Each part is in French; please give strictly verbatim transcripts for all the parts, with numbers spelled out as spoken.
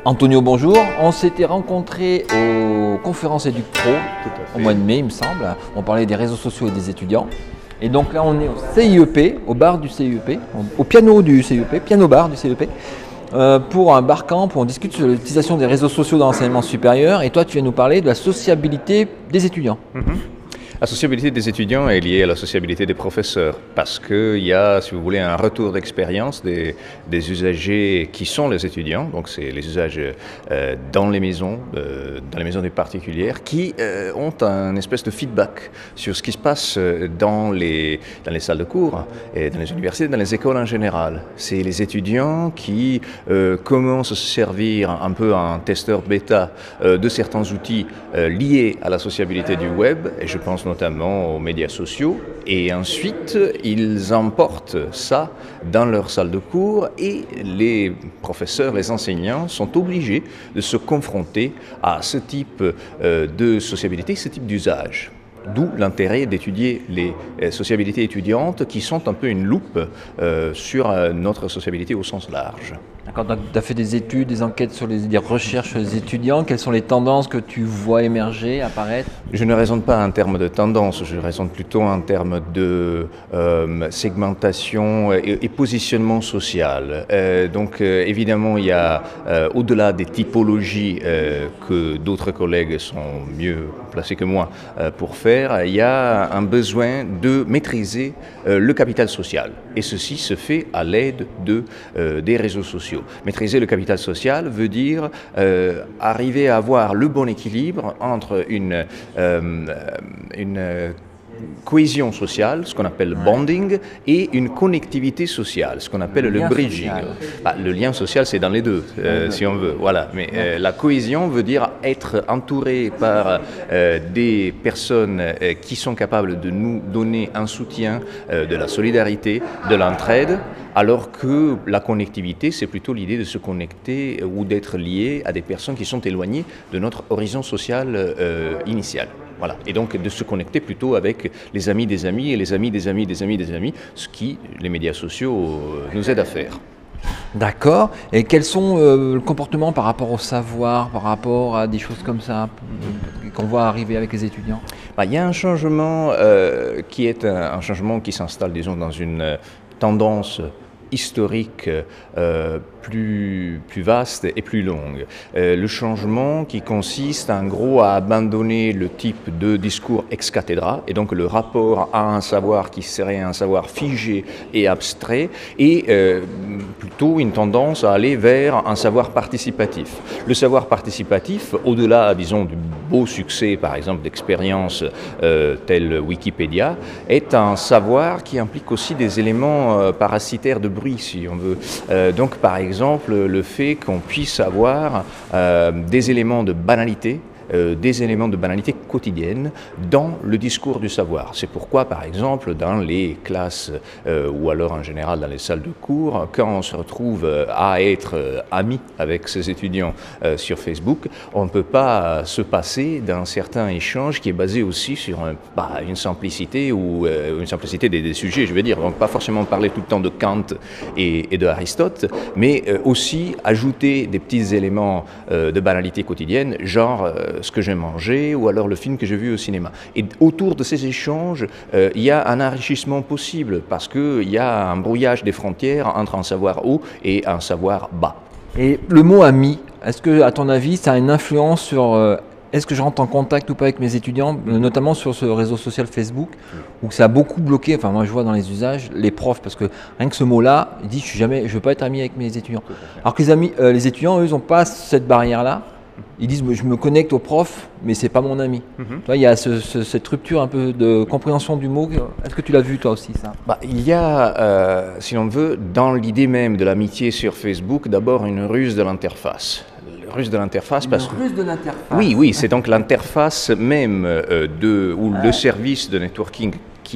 Antonio, bonjour. On s'était rencontrés aux conférences EducPro au mois de mai, il me semble. On parlait des réseaux sociaux et des étudiants. Et donc là, on est au C I E P, au bar du C I E P, au piano du C I E P, piano bar du C I E P, euh, pour un barcamp où on discute sur l'utilisation des réseaux sociaux dans l'enseignement supérieur. Et toi, tu viens nous parler de la sociabilité des étudiants. Mm-hmm. La sociabilité des étudiants est liée à la sociabilité des professeurs parce qu'il y a, si vous voulez, un retour d'expérience des, des usagers qui sont les étudiants, donc c'est les usages euh, dans les maisons, euh, dans les maisons des particulières, qui euh, ont un espèce de feedback sur ce qui se passe dans les, dans les salles de cours, et dans les universités, dans les écoles en général. C'est les étudiants qui euh, commencent à se servir un peu en testeur bêta euh, de certains outils euh, liés à la sociabilité du web, et je pense notamment aux médias sociaux, et ensuite ils emportent ça dans leur salle de cours et les professeurs, les enseignants sont obligés de se confronter à ce type euh, de sociabilité, ce type d'usage. D'où l'intérêt d'étudier les sociabilités étudiantes qui sont un peu une loupe euh, sur notre sociabilité au sens large. D'accord, donc tu as fait des études, des enquêtes sur les des recherches sur les étudiants. Quelles sont les tendances que tu vois émerger, apparaître? Je ne raisonne pas en termes de tendance, je raisonne plutôt en termes de euh, segmentation et, et positionnement social. Euh, donc euh, évidemment, il y a, euh, au-delà des typologies euh, que d'autres collègues sont mieux placés que moi euh, pour faire, il y a un besoin de maîtriser euh, le capital social. Et ceci se fait à l'aide de, euh, des réseaux sociaux. Maîtriser le capital social veut dire euh, arriver à avoir le bon équilibre entre une, euh, une euh, cohésion sociale, ce qu'on appelle le bonding, et une connectivité sociale, ce qu'on appelle le, le bridging. Bah, le lien social, c'est dans les deux, euh, si on veut. Voilà. Mais euh, la cohésion veut dire être entouré par euh, des personnes euh, qui sont capables de nous donner un soutien, euh, de la solidarité, de l'entraide, alors que la connectivité, c'est plutôt l'idée de se connecter ou d'être lié à des personnes qui sont éloignées de notre horizon social euh, initial. Voilà. Et donc de se connecter plutôt avec les amis des amis et les amis des amis des amis des amis, ce qui les médias sociaux nous aident à faire. D'accord. Et quels sont euh, le comportement par rapport au savoir, par rapport à des choses comme ça qu'on voit arriver avec les étudiants? Bah, il y a un changement euh, qui est un, un changement qui s'installe, disons, dans une euh, tendance historique euh, plus, plus vaste et plus longue. Euh, le changement qui consiste en gros à abandonner le type de discours ex cathedra et donc le rapport à un savoir qui serait un savoir figé et abstrait et euh, plutôt une tendance à aller vers un savoir participatif. Le savoir participatif, au-delà, disons, du beau succès par exemple d'expériences euh, telles Wikipédia, est un savoir qui implique aussi des éléments euh, parasitaires de bruit, si on veut. Euh, donc, par exemple, le fait qu'on puisse avoir euh, des éléments de banalité, Euh, des éléments de banalité quotidienne dans le discours du savoir. C'est pourquoi, par exemple, dans les classes euh, ou alors en général dans les salles de cours, quand on se retrouve euh, à être euh, ami avec ses étudiants euh, sur Facebook, on ne peut pas euh, se passer d'un certain échange qui est basé aussi sur un, bah, une simplicité ou euh, une simplicité des, des sujets, je veux dire. Donc pas forcément parler tout le temps de Kant et, et de Aristote, mais euh, aussi ajouter des petits éléments euh, de banalité quotidienne, genre euh, ce que j'ai mangé ou alors le film que j'ai vu au cinéma. Et autour de ces échanges, euh, il y a un enrichissement possible parce qu'il y a un brouillage des frontières entre un savoir haut et un savoir bas. Et le mot ami, est-ce que, à ton avis, ça a une influence sur euh, est-ce que je rentre en contact ou pas avec mes étudiants, notamment sur ce réseau social Facebook, où ça a beaucoup bloqué, enfin moi je vois dans les usages, les profs, parce que rien que ce mot-là, ils disent je ne veux pas être ami avec mes étudiants. Alors que les, amis, euh, les étudiants, eux, ils n'ont pas cette barrière-là. Ils disent je me connecte au prof, mais c'est pas mon ami. Mm-hmm. Toi, il y a ce, ce, cette rupture un peu de compréhension du mot. Est-ce que tu l'as vu toi aussi ça? Bah, il y a, euh, si l'on veut, dans l'idée même de l'amitié sur Facebook, d'abord une ruse de l'interface. Ruse de l'interface parce que... ruse de l'interface. Oui, oui, c'est donc l'interface même euh, de ou ah. le service de networking qui est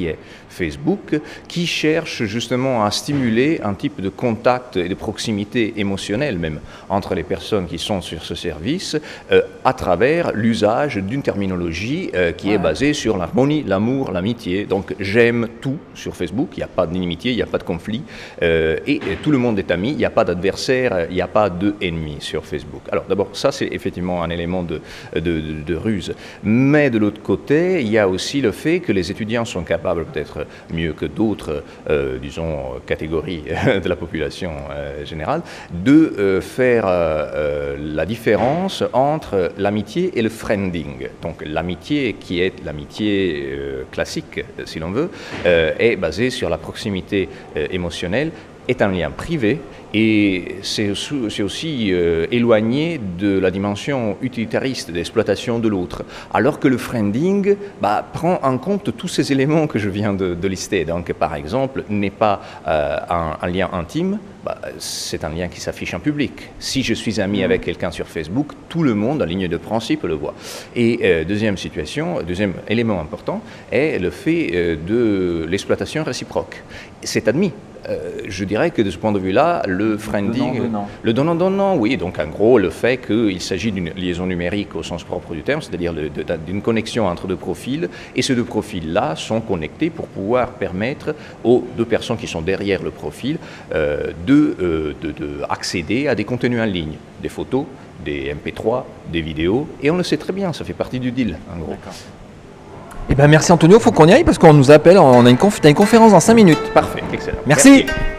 Facebook qui cherche justement à stimuler un type de contact et de proximité émotionnelle même entre les personnes qui sont sur ce service euh, à travers l'usage d'une terminologie euh, qui ouais. est basée sur l'harmonie, l'amour, l'amitié. Donc j'aime tout sur Facebook, il n'y a pas d'inimitié, il n'y a pas de conflit euh, et, et tout le monde est ami, il n'y a pas d'adversaire, il n'y a pas d'ennemi sur Facebook. Alors d'abord ça c'est effectivement un élément de, de, de, de ruse, mais de l'autre côté il y a aussi le fait que les étudiants sont capables peut-être mieux que d'autres, euh, disons, catégories de la population euh, générale, de euh, faire euh, la différence entre l'amitié et le friending. Donc l'amitié qui est l'amitié euh, classique, si l'on veut, euh, est basée sur la proximité euh, émotionnelle, est un lien privé et c'est aussi, aussi euh, éloigné de la dimension utilitariste d'exploitation de l'autre. Alors que le friending bah, prend en compte tous ces éléments que je viens de, de lister. Donc par exemple, n'est pas euh, un, un lien intime, bah, c'est un lien qui s'affiche en public. Si je suis ami avec quelqu'un sur Facebook, tout le monde en ligne de principe le voit. Et euh, deuxième situation, deuxième élément important est le fait euh, de l'exploitation réciproque. C'est admis. Euh, je dirais que de ce point de vue-là, le friending, donnant-donnant. le donnant-donnant, oui, donc en gros le fait qu'il s'agit d'une liaison numérique au sens propre du terme, c'est-à-dire d'une connexion entre deux profils, et ces deux profils-là sont connectés pour pouvoir permettre aux deux personnes qui sont derrière le profil euh, de, euh, de, de accéder à des contenus en ligne, des photos, des M P trois, des vidéos, et on le sait très bien, ça fait partie du deal, en gros. Eh ben merci Antonio, il faut qu'on y aille parce qu'on nous appelle, on a une, conf... une conférence dans cinq minutes. Parfait, excellent. Merci. Merci.